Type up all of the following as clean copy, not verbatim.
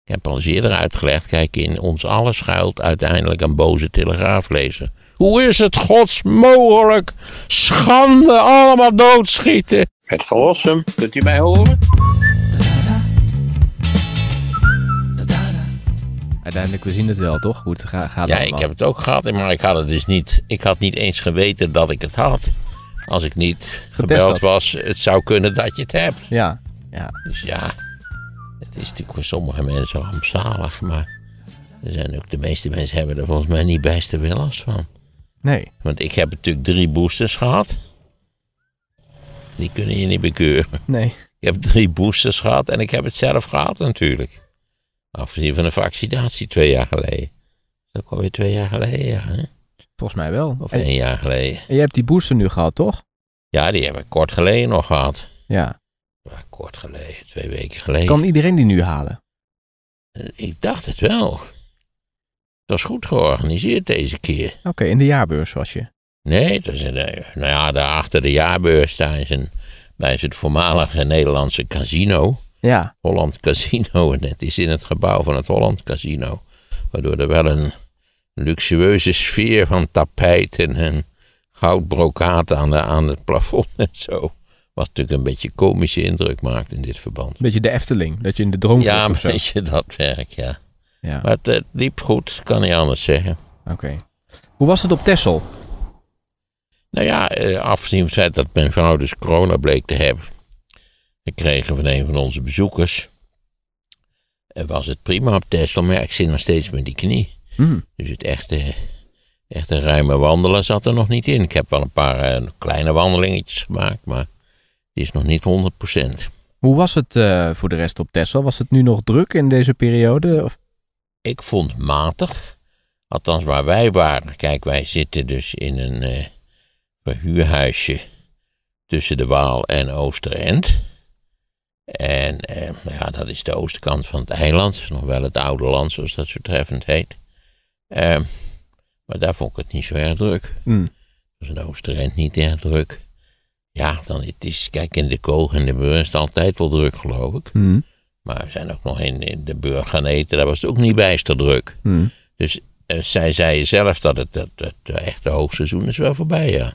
heb al eens eerder uitgelegd, kijk, in ons allen schuilt uiteindelijk een boze telegraaflezer. Hoe is het gods mogelijk? Schande, allemaal doodschieten. Het Verlossum, kunt u mij horen? Uiteindelijk, we zien het wel, toch? Hoe het gaat Ja, allemaal. ik heb het ook gehad, maar ik had het dus niet. Ik had niet eens geweten dat ik het had. Als ik niet gebeld was, het zou kunnen dat je het hebt. Ja. Dus ja, het is natuurlijk voor sommige mensen rampzalig, maar er zijn ook de meeste mensen hebben er volgens mij niet bijster veel last van. Nee. Want ik heb natuurlijk 3 boosters gehad. Die kunnen je niet bekeuren. Nee. Ik heb 3 boosters gehad en ik heb het zelf gehad natuurlijk. Afgezien van de vaccinatie 2 jaar geleden. Dat is ook alweer 2 jaar geleden, ja. Hè? Volgens mij wel. Of 1 jaar geleden. En je hebt die booster nu gehad, toch? Ja, die heb ik kort geleden nog gehad. Ja. Ja, kort geleden, 2 weken geleden. Kan iedereen die nu halen? Ik dacht het wel. Het was goed georganiseerd deze keer. Oké, in de jaarbeurs was je. Nee, het was daar achter de jaarbeurs daar is het voormalige Nederlandse casino. Ja. Holland Casino. En het is in het gebouw van het Holland Casino. Waardoor er wel een luxueuze sfeer van tapijten en goudbrokaat aan het plafond en zo. Wat natuurlijk een beetje komische indruk maakt in dit verband. Een beetje de Efteling, dat je in de droom Ja, of zo. een beetje dat werk, ja. Ja. Maar het liep goed, kan niet anders zeggen. Oké. Hoe was het op Texel? Nou ja, afgezien van het feit dat mijn vrouw dus corona bleek te hebben, gekregen van een van onze bezoekers, was het prima op Texel, maar ja, ik zit nog steeds met die knie. Dus het echte ruime wandelen zat er nog niet in. Ik heb wel een paar kleine wandelingetjes gemaakt, maar die is nog niet 100%. Hoe was het voor de rest op Texel? Was het nu nog druk in deze periode? Of? Ik vond matig. Althans, waar wij waren. Kijk, wij zitten dus in een verhuurhuisje tussen de Waal en Oosterend. En ja, dat is de oostkant van het eiland. Nog wel het oude land, zoals dat zo treffend heet. Maar daar vond ik het niet zo erg druk. Dus in Oosterend niet erg druk. Ja, dan het is, kijk, in de Koog en de Beur is het altijd wel druk, geloof ik. Maar we zijn ook nog in de Beur gaan eten, daar was het ook niet bijster druk. Dus zij zei zelf dat het echte hoogseizoen is wel voorbij, ja.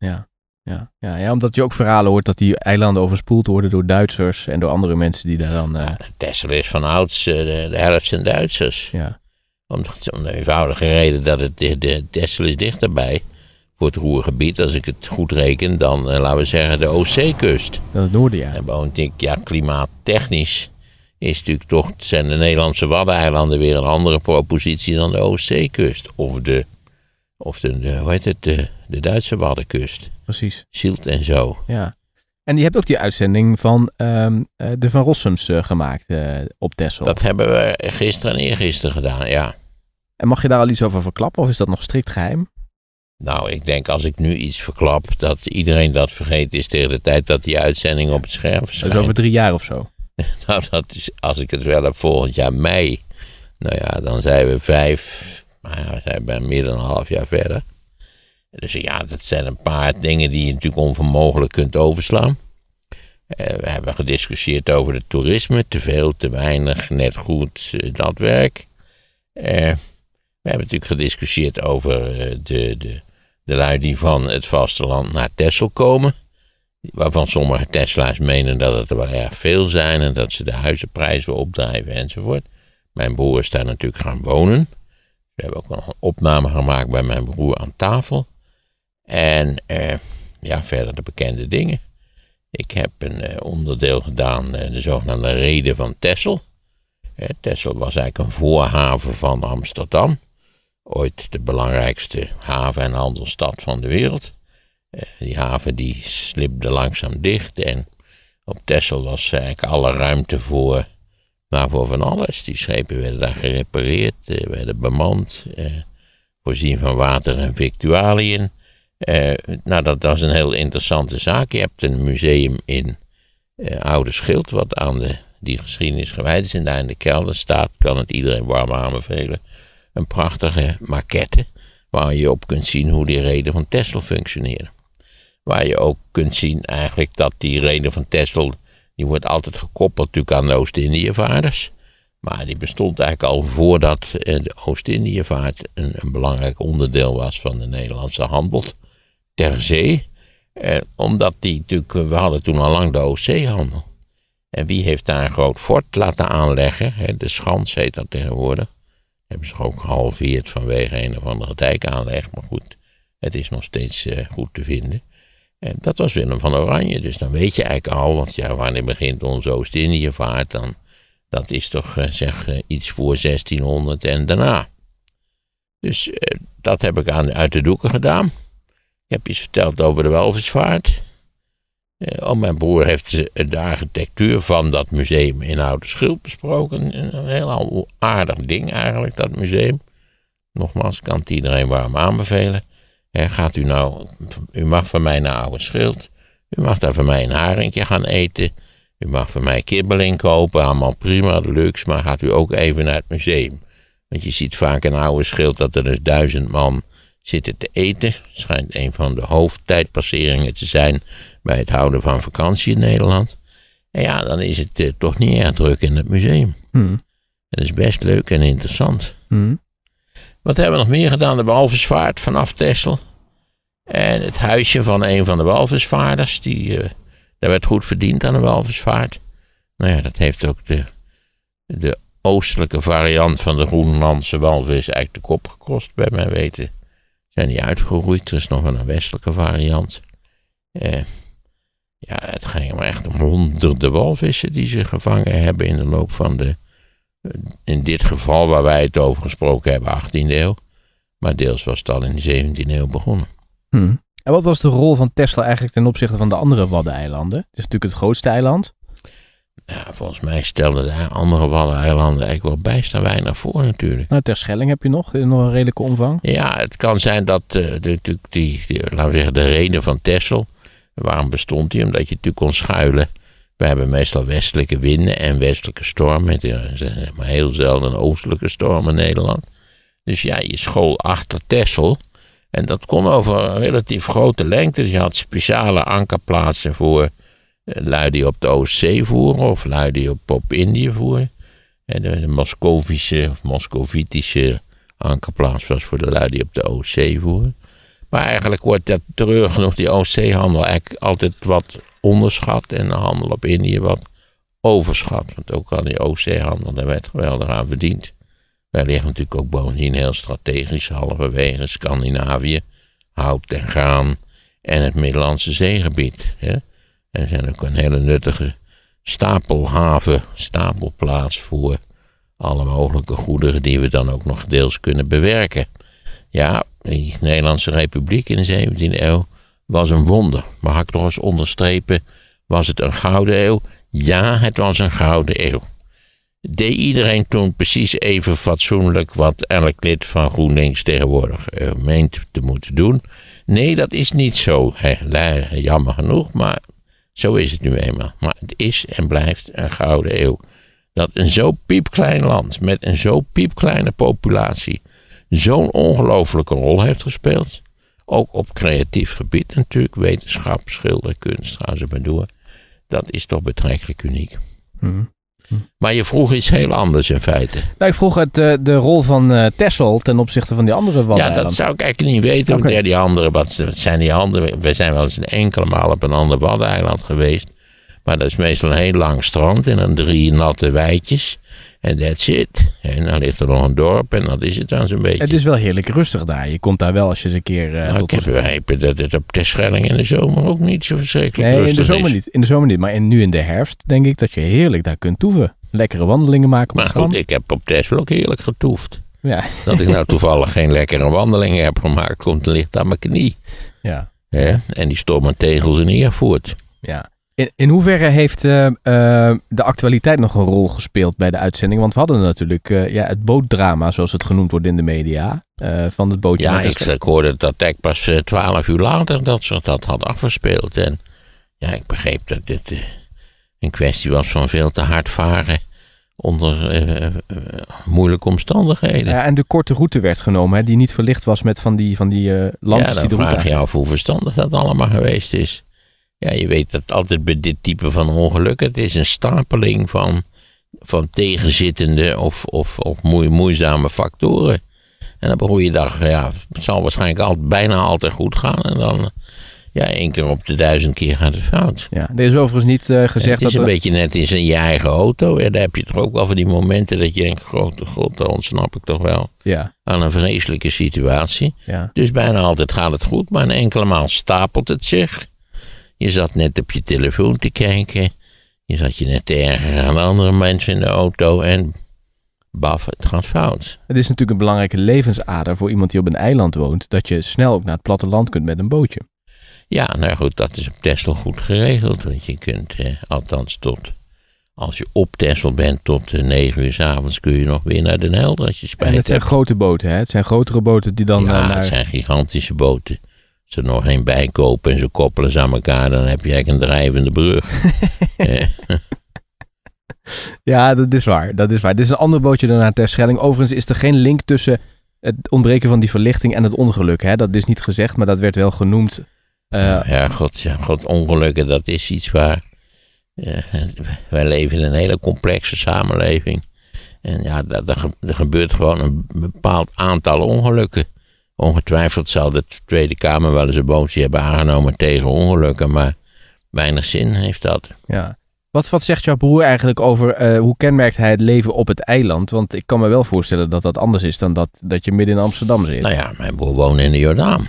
Ja, omdat je ook verhalen hoort dat die eilanden overspoeld worden door Duitsers en door andere mensen die daar dan... Texel is van ouds de helft zijn Duitsers. Ja. Om de eenvoudige reden dat de Texel is dichterbij voor het Roergebied, als ik het goed reken, dan laten we zeggen de Oostzeekust. Dan het noorden, ja. En bovendien, ja, klimaattechnisch is natuurlijk toch, zijn de Nederlandse Waddeneilanden weer een andere propositie dan de Oostzeekust. Of de hoe heet het, de Duitse Waddenkust. Precies. Zielt en zo. Ja. En je hebt ook die uitzending van de Van Rossums gemaakt op Texel. Dat hebben we gisteren en eergisteren gedaan, ja. En mag je daar al iets over verklappen of is dat nog strikt geheim? Nou, ik denk als ik nu iets verklap, dat iedereen dat vergeten is tegen de tijd dat die uitzending op het scherm verschijnt. Dus over 3 jaar of zo? Nou, dat is, als ik het wel heb volgend jaar mei, nou ja, dan zijn we 5, maar ja, we zijn bijna meer dan een half jaar verder. Dus ja, dat zijn een paar dingen die je natuurlijk onvermogelijk kunt overslaan. We hebben gediscussieerd over het toerisme, te veel, te weinig, net goed, dat werk. We hebben natuurlijk gediscussieerd over de lui die van het vasteland naar Texel komen. Waarvan sommige Tesla's menen dat het er wel erg veel zijn en dat ze de huizenprijzen wil opdrijven enzovoort. Mijn broer is daar natuurlijk gaan wonen. We hebben ook nog een opname gemaakt bij mijn broer aan tafel. En ja, verder de bekende dingen. Ik heb een onderdeel gedaan, de zogenaamde Reden van Texel. Texel was eigenlijk een voorhaven van Amsterdam. Ooit de belangrijkste haven- en handelsstad van de wereld. Die haven die slibde langzaam dicht. En op Texel was eigenlijk alle ruimte voor van alles. Die schepen werden daar gerepareerd, werden bemand. Voorzien van water en victualiën. Nou, dat was een heel interessante zaak. Je hebt een museum in Oude Schild, wat aan die geschiedenis gewijd is. En daar in de kelder staat, kan het iedereen warm aanbevelen, een prachtige maquette, waar je op kunt zien hoe die Reden van Texel functioneerde. Waar je ook kunt zien eigenlijk dat die Reden van Texel, die wordt altijd gekoppeld natuurlijk aan de Oost-Indiëvaarders. Maar die bestond eigenlijk al voordat de Oost-Indiëvaart een belangrijk onderdeel was van de Nederlandse handel ter zee. Omdat we hadden toen al lang de Oostzeehandel. En wie heeft daar een groot fort laten aanleggen? De Schans heet dat tegenwoordig. Hebben ze ook gehalveerd vanwege een of andere dijkaanleg. Maar goed, het is nog steeds goed te vinden. En dat was Willem van Oranje. Dus dan weet je eigenlijk al, want wanneer begint onze Oost-Indiëvaart dan? Dat is toch iets voor 1600 en daarna. Dus dat heb ik uit de doeken gedaan. Ik heb iets verteld over de Walvisvaart. Mijn broer heeft de architectuur van dat museum in Oude Schilp besproken. Een heel aardig ding eigenlijk, dat museum. Nogmaals, kan het iedereen warm aanbevelen. Gaat u mag van mij naar Oude Schild. U mag daar van mij een haringje gaan eten. U mag van mij kibbeling kopen, allemaal prima, luxe. Maar gaat u ook even naar het museum. Want je ziet vaak in Oude Schild dat er dus 1000 man zitten te eten. Het schijnt een van de hoofdtijdpasseringen te zijn bij het houden van vakantie in Nederland. En dan is het toch niet erg druk in het museum. Het is best leuk en interessant. Wat hebben we nog meer gedaan? De walvisvaart vanaf Texel. En het huisje van een van de walvisvaarders. Daar werd goed verdiend aan de walvisvaart. Dat heeft ook de oostelijke variant van de Groenlandse walvis eigenlijk de kop gekost, bij mijn weten. Zijn die uitgeroeid. Er is nog een westelijke variant. Het ging maar echt om honderden walvissen die ze gevangen hebben in de loop van in dit geval waar wij het over gesproken hebben, 18e eeuw. Maar deels was het al in de 17e eeuw begonnen. En wat was de rol van Texel eigenlijk ten opzichte van de andere Waddeneilanden? Het is natuurlijk het grootste eiland. Volgens mij stelden de andere Waddeneilanden eigenlijk wel bijster weinig voor natuurlijk. Terschelling heb je nog een redelijke omvang. Ja, het kan zijn dat laten we zeggen, de reden van Texel, waarom bestond die? Omdat je natuurlijk kon schuilen. We hebben meestal westelijke winden en westelijke stormen. Maar heel zelden een oostelijke storm in Nederland. Dus je school achter Texel. En dat kon over een relatief grote lengte. Dus je had speciale ankerplaatsen voor lui die op de Oostzee voeren. Of lui die op Indië voeren. En de Moscovitische ankerplaats was voor de lui die op de Oostzee voeren. Maar eigenlijk wordt dat treurig genoeg, die Oostzeehandel, eigenlijk altijd wat onderschat. En de handel op Indië wat overschat. Want ook al die Oostzeehandel, daar werd geweldig aan verdiend. Wij liggen natuurlijk ook bovendien heel strategisch halverwege Scandinavië, hout en graan en het Middellandse zeegebied. En er zijn ook een hele nuttige stapelplaats voor alle mogelijke goederen die we dan ook nog deels kunnen bewerken. Ja, die Nederlandse Republiek in de 17e eeuw was een wonder. Mag ik nog eens onderstrepen, was het een gouden eeuw? Ja, het was een gouden eeuw. Deed iedereen toen precies even fatsoenlijk wat elk lid van GroenLinks tegenwoordig meent te moeten doen? Nee, dat is niet zo. Jammer genoeg, maar zo is het nu eenmaal. Maar het is en blijft een gouden eeuw. Dat een zo piepklein land met een zo piepkleine populatie zo'n ongelofelijke rol heeft gespeeld. Ook op creatief gebied natuurlijk, wetenschap, schilderkunst, gaan ze maar door. Dat is toch betrekkelijk uniek. Maar je vroeg iets heel anders in feite. Ik vroeg de rol van Texel ten opzichte van die andere Waddeneilanden. Ja, dat zou ik eigenlijk niet weten. Okay. Want die anderen, wat zijn die anderen? We zijn wel eens een enkele maal op een ander Waddeneiland geweest. Maar dat is meestal een heel lang strand en dan 3 natte weidjes. En that's it. En dan ligt er nog een dorp en dat is het dan zo'n beetje. Het is wel heerlijk rustig daar. Je komt daar wel als je eens een keer... ik heb begrepen dat het op Terschelling in de zomer ook niet zo verschrikkelijk rustig is. In de zomer niet. Maar nu in de herfst denk ik dat je heerlijk daar kunt toeven. Lekkere wandelingen maken op het strand. Maar goed, ik heb op Texel ook heerlijk getoefd. Ja. Dat ik nou toevallig geen lekkere wandelingen heb gemaakt, komt licht aan mijn knie. Ja. En die stormen tegels in Erfurt. Ja. In hoeverre heeft de actualiteit nog een rol gespeeld bij de uitzending? Want we hadden natuurlijk het bootdrama, zoals het genoemd wordt in de media, van het bootje. Ja, ik hoorde dat ik pas 12 uur later dat had afgespeeld. En ja, ik begreep dat dit een kwestie was van veel te hard varen onder moeilijke omstandigheden. Ja, en de korte route werd genomen, die niet verlicht was met van die lampjes die de route. Ja, dan vraag je af hoe verstandig dat allemaal geweest is. Ja, je weet dat altijd bij dit type van ongeluk, het is een stapeling van van tegenzittende of moeizame factoren. En op een goede dag, het zal waarschijnlijk bijna altijd goed gaan. En dan, 1 keer op de 1000 keer gaat het fout. Ja, er is overigens niet gezegd dat... Het is een beetje net in je eigen auto. Ja, daar heb je toch ook wel van die momenten dat je denkt, grote god, daar ontsnap ik toch wel aan een vreselijke situatie. Ja. Dus bijna altijd gaat het goed, maar een enkele maal stapelt het zich. Je zat net op je telefoon te kijken. Je zat je net te ergeren aan andere mensen in de auto en baf, het gaat fout. Het is natuurlijk een belangrijke levensader voor iemand die op een eiland woont, dat je snel ook naar het platteland kunt met een bootje. Ja, nou goed, dat is op Texel goed geregeld. Want je kunt, althans als je op Texel bent tot 9 uur 's avonds, kun je nog weer naar Den Helder als je spijt hebt. En het zijn grote boten, hè? Het zijn grotere boten die dan... Ja, het zijn gigantische boten. Als ze er nog één bij kopen en ze koppelen ze aan elkaar, dan heb je eigenlijk een drijvende brug. Ja, dat is waar. Dit is een ander bootje dan naar Terschelling. Overigens is er geen link tussen het ontbreken van die verlichting en het ongeluk. Hè? Dat is niet gezegd, maar dat werd wel genoemd. God, ongelukken, dat is iets waar... wij leven in een hele complexe samenleving. En ja, er gebeurt gewoon een bepaald aantal ongelukken. Ongetwijfeld zal de Tweede Kamer wel eens een motie hebben aangenomen tegen ongelukken, maar weinig zin heeft dat. Ja. Wat zegt jouw broer eigenlijk over hoe kenmerkt hij het leven op het eiland? Want ik kan me wel voorstellen dat dat anders is dan dat je midden in Amsterdam zit. Nou ja, mijn broer woont in de Jordaan.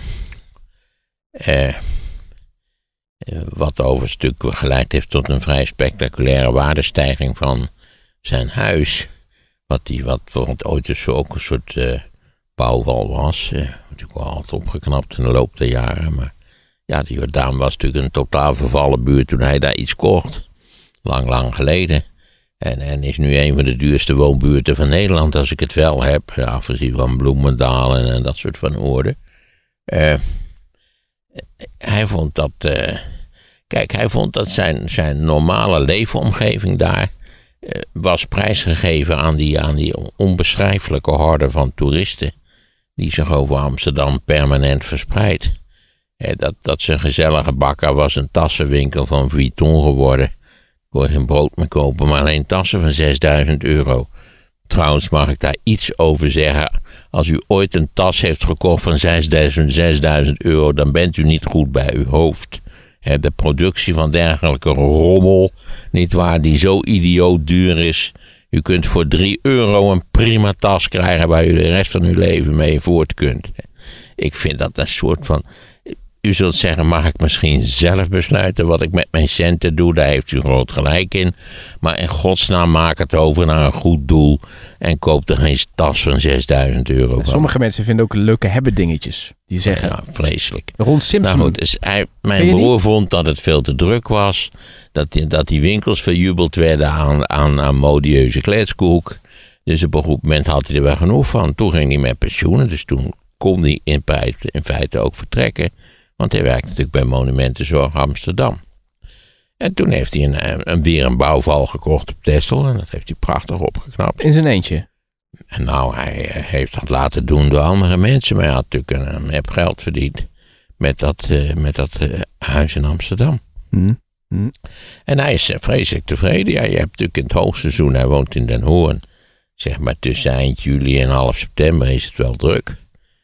Wat over een stuk geleid heeft tot een vrij spectaculaire waardestijging van zijn huis. Wat ooit dus ook een soort bouwwal was. Natuurlijk wel altijd opgeknapt in de loop der jaren. Maar ja, de Jordaan was natuurlijk een totaal vervallen buurt toen hij daar iets kocht. Lang geleden. En is nu een van de duurste woonbuurten van Nederland, als ik het wel heb. Afgezien van Bloemendaal en dat soort van oorden. Hij vond dat... hij vond dat zijn normale leefomgeving daar... was prijsgegeven aan die onbeschrijfelijke horde van toeristen... die zich over Amsterdam permanent verspreidt. Dat zijn gezellige bakker was een tassenwinkel van Vuitton geworden... Ik kon geen brood meer kopen, maar alleen tassen van €6.000. Trouwens mag ik daar iets over zeggen. Als u ooit een tas heeft gekocht van €6.000, dan bent u niet goed bij uw hoofd. De productie van dergelijke rommel, nietwaar, die zo idioot duur is. U kunt voor €3 een prima tas krijgen waar u de rest van uw leven mee voort kunt. Ik vind dat een soort van... U zult zeggen, mag ik misschien zelf besluiten wat ik met mijn centen doe? Daar heeft u groot gelijk in. Maar in godsnaam maak het over naar een goed doel. En koop er geen tas van €6.000 van. Sommige mensen vinden ook leuke hebben dingetjes. Die zeggen... Ja, vreselijk. Ron Simpson. Nou goed, dus mijn broer vond dat het veel te druk was. Dat die winkels verjubeld werden aan modieuze kletskoek. Dus op een goed moment had hij er wel genoeg van. Toen ging hij met pensioen. Dus toen kon hij in feite ook vertrekken. Want hij werkte natuurlijk bij Monumentenzorg Amsterdam. En toen heeft hij weer een bouwval gekocht op Texel. En dat heeft hij prachtig opgeknapt. In zijn eentje? En nou, hij heeft dat laten doen door andere mensen. Maar hij had natuurlijk een heb geld verdiend met dat huis in Amsterdam. En hij is vreselijk tevreden. Ja, je hebt natuurlijk in het hoogseizoen, hij woont in Den Hoorn. Zeg maar tussen eind juli en half september is het wel druk.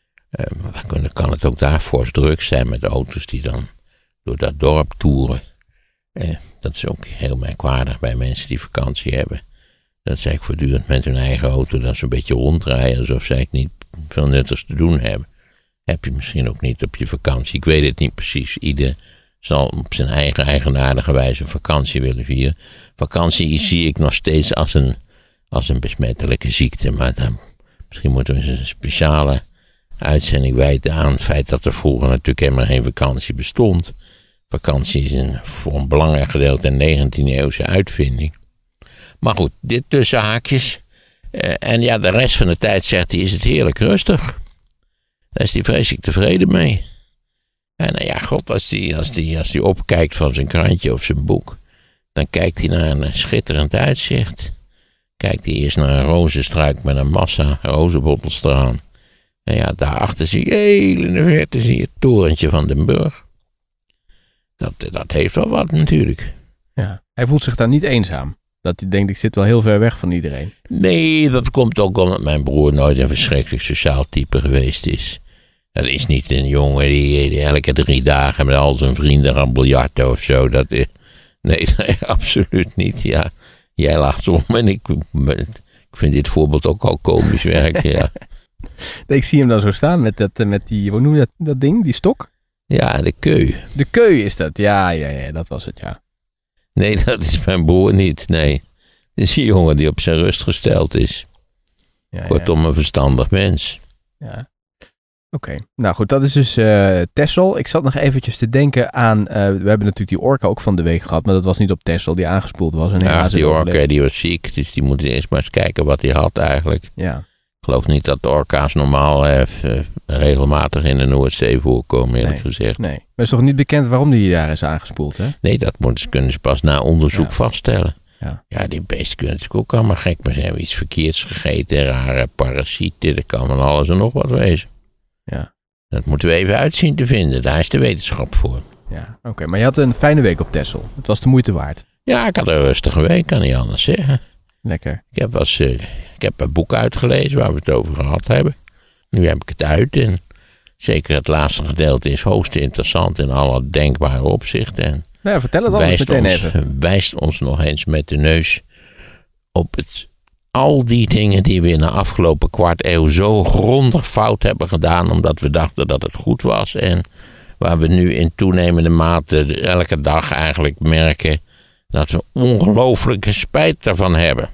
Dan kan het ook daar fors druk zijn met auto's die dan door dat dorp toeren. Dat is ook heel merkwaardig bij mensen die vakantie hebben. Dat ze eigenlijk voortdurend met hun eigen auto dan zo'n beetje rondrijden alsof ze eigenlijk niet veel nuttigs te doen hebben. Heb je misschien ook niet op je vakantie. Ik weet het niet precies. Ieder zal op zijn eigen eigenaardige wijze vakantie willen vieren. Vakantie zie ik nog steeds als een besmettelijke ziekte. Maar dan, misschien moeten we eens een speciale uitzending wijten aan het feit dat er vroeger natuurlijk helemaal geen vakantie bestond. Vakantie is voor een belangrijk gedeelte een 19e eeuwse uitvinding. Maar goed, dit tussen haakjes. En ja, de rest van de tijd zegt hij, is het heerlijk rustig. Daar is hij vreselijk tevreden mee. En nou ja, god, als hij opkijkt van zijn krantje of zijn boek, dan kijkt hij naar een schitterend uitzicht. Kijkt hij eerst naar een rozenstruik met een massa rozenbottels eraan. En ja, daarachter zie je heel in de verte zie je het torentje van Den Burg. Dat heeft wel wat natuurlijk. Ja, hij voelt zich daar niet eenzaam. Dat hij denkt, ik zit wel heel ver weg van iedereen. Nee, dat komt ook omdat mijn broer nooit een verschrikkelijk sociaal type geweest is. Dat is niet een jongen die elke 3 dagen met al zijn vrienden gaat biljarten of zo. Nee, absoluut niet. Ja, jij lacht om en ik vind dit voorbeeld ook al komisch werken. Ja. Ik zie hem dan zo staan met die, hoe noem je dat ding, die stok? Ja, de keu. De keu is dat, ja, dat was het, ja. Nee, dat is mijn broer niet, nee. Het is een jongen die op zijn rust gesteld is. Ja, Kortom, een verstandig mens. Ja. Oké, nou goed, dat is dus Texel. Ik zat nog eventjes te denken aan, we hebben natuurlijk die orka ook van de week gehad, maar dat was niet op Texel, die aangespoeld was. Ja, die orka die was ziek, dus die moeten eerst maar eens kijken wat hij had eigenlijk. Ja. Ik geloof niet dat de orka's normaal regelmatig in de Noordzee voorkomen, eerlijk gezegd. Nee, maar het is toch niet bekend waarom die daar is aangespoeld, hè? Nee, dat kunnen ze pas na onderzoek vaststellen. Ja, die beesten kunnen natuurlijk ook allemaal gek, maar ze hebben iets verkeerds gegeten, rare parasieten, dat kan van alles en nog wat wezen. Ja. Dat moeten we even uitzien te vinden, daar is de wetenschap voor. Ja, oké, maar je had een fijne week op Texel. Het was de moeite waard. Ja, ik had een rustige week, kan niet anders zeggen. Lekker. Ik heb een boek uitgelezen waar we het over gehad hebben. Nu heb ik het uit en zeker het laatste gedeelte is hoogst interessant in alle denkbare opzichten. En nou ja, vertel het anders meteen even. Wijst ons nog eens met de neus op al die dingen die we in de afgelopen kwart eeuw zo grondig fout hebben gedaan, omdat we dachten dat het goed was. En waar we nu in toenemende mate elke dag eigenlijk merken dat we ongelooflijke spijt ervan hebben.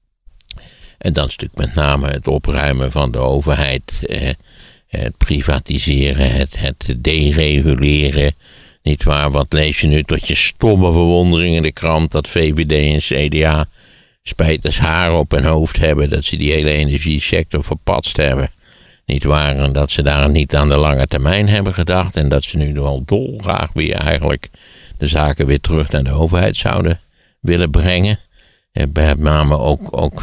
En dan is natuurlijk met name het opruimen van de overheid, het privatiseren, het dereguleren. Niet waar, wat lees je nu tot je stomme verwondering in de krant dat VVD en CDA spijters haar op hun hoofd hebben, dat ze die hele energiesector verpatst hebben. Niet waar, en dat ze daar niet aan de lange termijn hebben gedacht en dat ze nu wel dolgraag weer eigenlijk de zaken weer terug naar de overheid zouden willen brengen. Met name ook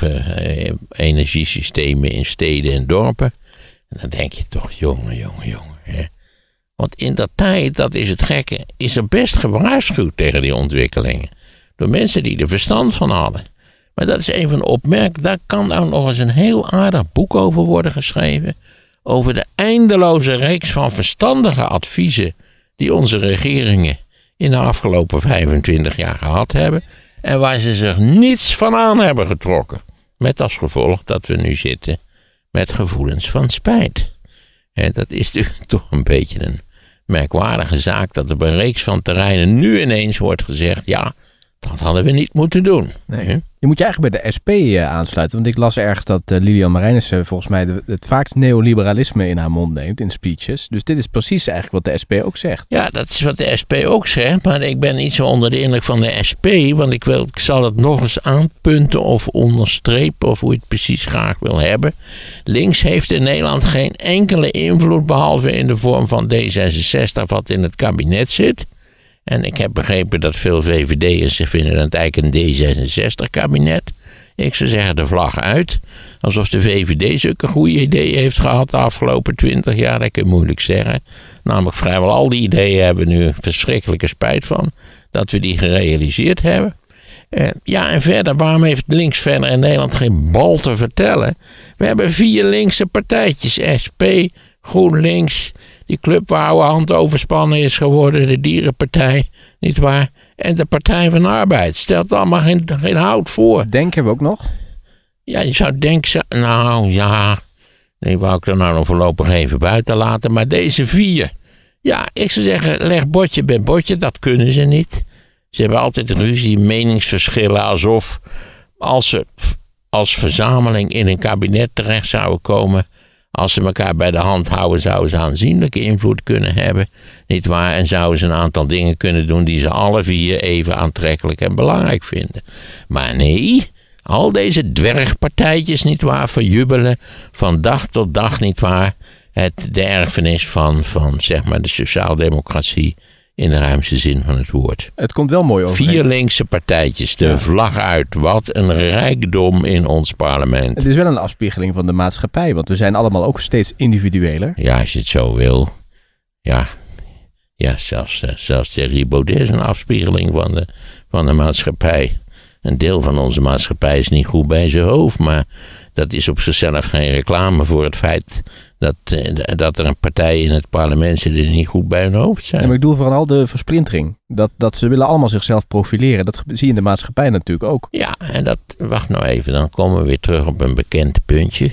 energiesystemen in steden en dorpen. En dan denk je toch, jongen. Hè? Want in dat tijd, dat is het gekke, is er best gewaarschuwd tegen die ontwikkelingen. Door mensen die er verstand van hadden. Maar dat is een van de opmerkingen. Daar kan nou nog eens een heel aardig boek over worden geschreven. Over de eindeloze reeks van verstandige adviezen die onze regeringen in de afgelopen 25 jaar gehad hebben. En waar ze zich niets van aan hebben getrokken. Met als gevolg dat we nu zitten met gevoelens van spijt. En dat is natuurlijk toch een beetje een merkwaardige zaak dat op een reeks van terreinen nu ineens wordt gezegd, ja, dat hadden we niet moeten doen. Nee. Je moet je eigenlijk bij de SP aansluiten. Want ik las ergens dat Lilian Marijnissen volgens mij het vaakst neoliberalisme in haar mond neemt in speeches. Dus dit is precies eigenlijk wat de SP ook zegt. Ja, dat is wat de SP ook zegt. Maar ik ben niet zo onder de indruk van de SP. Want ik zal het nog eens aanpunten of onderstrepen of hoe je het precies graag wil hebben. Links heeft in Nederland geen enkele invloed behalve in de vorm van D66 wat in het kabinet zit. En ik heb begrepen dat veel VVD'ers zich vinden dat het eigenlijk een D66-kabinet. Ik zou zeggen de vlag uit. Alsof de VVD zulke goede ideeën heeft gehad de afgelopen 20 jaar. Dat kun je moeilijk zeggen. Namelijk vrijwel al die ideeën hebben we nu verschrikkelijke spijt van. Dat we die gerealiseerd hebben. En verder, waarom heeft links verder in Nederland geen bal te vertellen? We hebben 4 linkse partijtjes. SP, GroenLinks, die club waar oude hand overspannen is geworden, de Dierenpartij, nietwaar? En de Partij van de Arbeid. Stelt allemaal geen hout voor. Denken we ook nog? Ja, je zou denken, nou ja, die wou ik er nou nog voorlopig even buiten laten. Maar deze 4, ja, ik zou zeggen, leg botje bij botje, dat kunnen ze niet. Ze hebben altijd ruzie, meningsverschillen, alsof als ze als verzameling in een kabinet terecht zouden komen, als ze elkaar bij de hand houden, zouden ze aanzienlijke invloed kunnen hebben. Niet waar? En zouden ze een aantal dingen kunnen doen die ze alle 4 even aantrekkelijk en belangrijk vinden. Maar nee, al deze dwergpartijtjes, niet waar, verjubelen van dag tot dag, niet waar, de erfenis van zeg maar de sociaaldemocratie in de ruimste zin van het woord. Het komt wel mooi over. 4 linkse partijtjes, de vlag uit. Wat een rijkdom in ons parlement. Het is wel een afspiegeling van de maatschappij, want we zijn allemaal ook steeds individueler. Ja, als je het zo wil. Ja, zelfs Thierry Baudet is een afspiegeling van de maatschappij. Een deel van onze maatschappij is niet goed bij zijn hoofd. Maar dat is op zichzelf geen reclame voor het feit dat er een partij in het parlement zit die niet goed bij hun hoofd zijn. Ja, maar ik bedoel vooral de versplintering. Dat ze willen allemaal zichzelf profileren. Dat zie je in de maatschappij natuurlijk ook. Ja, en wacht nou even, dan komen we weer terug op een bekend puntje.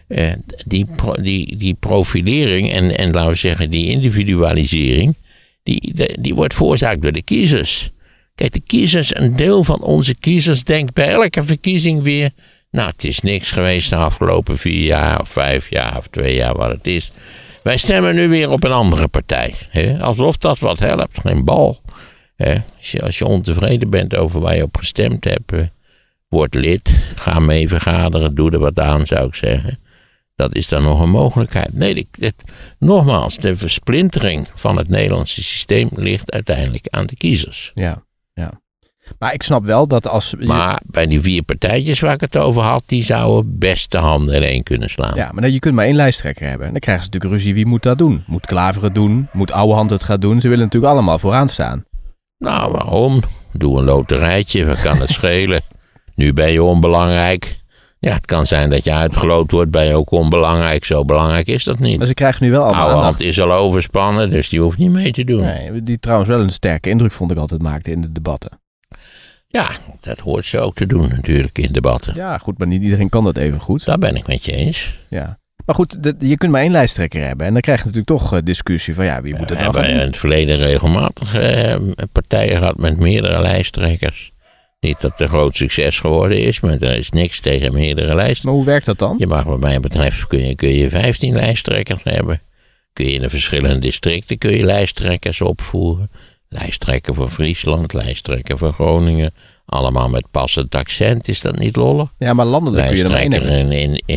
Die profilering en laten we zeggen die individualisering, die wordt veroorzaakt door de kiezers. Kijk, de kiezers, een deel van onze kiezers denkt bij elke verkiezing weer, nou, het is niks geweest de afgelopen 4 jaar of 5 jaar of 2 jaar wat het is. Wij stemmen nu weer op een andere partij. Hè? Alsof dat wat helpt, geen bal. Hè? Als je ontevreden bent over waar je op gestemd hebt, word lid, ga mee vergaderen, doe er wat aan, zou ik zeggen. Dat is dan nog een mogelijkheid. Nee, nogmaals, de versplintering van het Nederlandse systeem ligt uiteindelijk aan de kiezers. Ja. Maar ik snap wel dat als... Maar bij die 4 partijtjes waar ik het over had, die zouden best de handen ineen kunnen slaan. Ja, maar je kunt maar 1 lijsttrekker hebben. En dan krijgen ze natuurlijk ruzie, wie moet dat doen? Moet Klaver het doen? Moet Ouwehand het gaan doen? Ze willen natuurlijk allemaal vooraan staan. Nou, waarom? Doe een loterijtje, wat kan het schelen? Nu ben je onbelangrijk. Ja, het kan zijn dat je uitgeloot wordt, ben je ook onbelangrijk. Zo belangrijk is dat niet. Maar ze krijgen nu wel allemaal Ouwehand aandacht. is al overspannen, dus die hoeft niet mee te doen. Nee, die trouwens wel een sterke indruk vond ik altijd maakte in de debatten. Ja, dat hoort ze ook te doen natuurlijk in debatten. Ja, goed, maar niet iedereen kan dat even goed. Daar ben ik met je eens. Ja. Maar goed, je kunt maar 1 lijsttrekker hebben. En dan krijg je natuurlijk toch discussie van wie moet het We nou hebben gaan in doen? het verleden regelmatig partijen gehad met meerdere lijsttrekkers. Niet dat het een groot succes geworden is, maar er is niks tegen meerdere lijsttrekkers. Maar hoe werkt dat dan? Je mag wat mij betreft kun je 15 lijsttrekkers hebben. Kun je in de verschillende districten kun je lijsttrekkers opvoeren. Lijsttrekker voor Friesland, lijsttrekker voor Groningen. Allemaal met passend accent, is dat niet lollig? Ja, maar landelijk kun je er maar 1 hebben.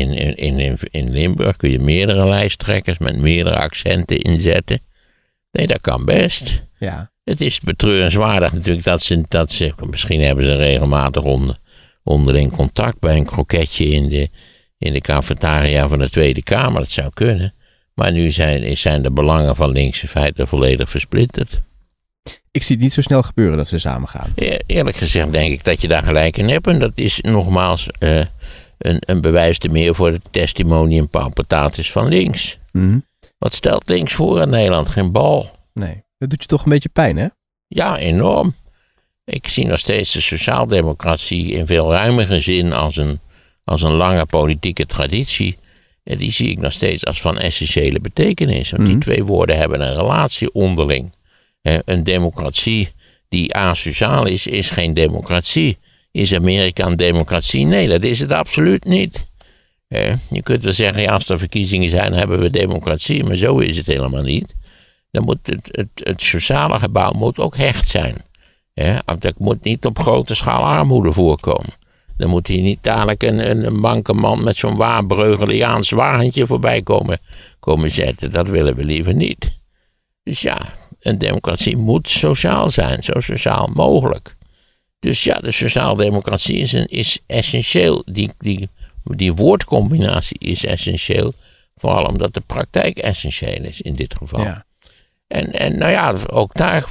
In Limburg kun je meerdere lijsttrekkers met meerdere accenten inzetten. Nee, dat kan best. Ja. Het is betreurenswaardig natuurlijk dat ze misschien hebben ze regelmatig onderling contact bij een kroketje in de cafetaria van de Tweede Kamer. Dat zou kunnen. Maar nu zijn de belangen van links in feite volledig versplinterd. Ik zie het niet zo snel gebeuren dat ze samen gaan. Eerlijk gezegd denk ik dat je daar gelijk in hebt. En dat is nogmaals een bewijs te meer voor het testimonium paupitatis van links. Mm. Wat stelt links voor in Nederland? Geen bal. Nee, dat doet je toch een beetje pijn, hè? Ja, enorm. Ik zie nog steeds de sociaaldemocratie in veel ruimere zin als een lange politieke traditie. En die zie ik nog steeds als van essentiële betekenis. Want die 2 woorden hebben een relatie onderling. Een democratie die asociaal is geen democratie. Is Amerika een democratie? Nee, dat is het absoluut niet. Je kunt wel zeggen, als er verkiezingen zijn, hebben we democratie. Maar zo is het helemaal niet. Dan moet het sociale gebouw moet ook hecht zijn. Dat moet niet op grote schaal armoede voorkomen. Dan moet hier niet dadelijk een bankenman met zo'n Bregeliaans wagentje voorbij komen zetten. Dat willen we liever niet. Dus ja, een democratie moet sociaal zijn, zo sociaal mogelijk. Dus ja, de sociaaldemocratie is essentieel. Die woordcombinatie is essentieel, vooral omdat de praktijk essentieel is in dit geval. Ja. En nou ja, ook daar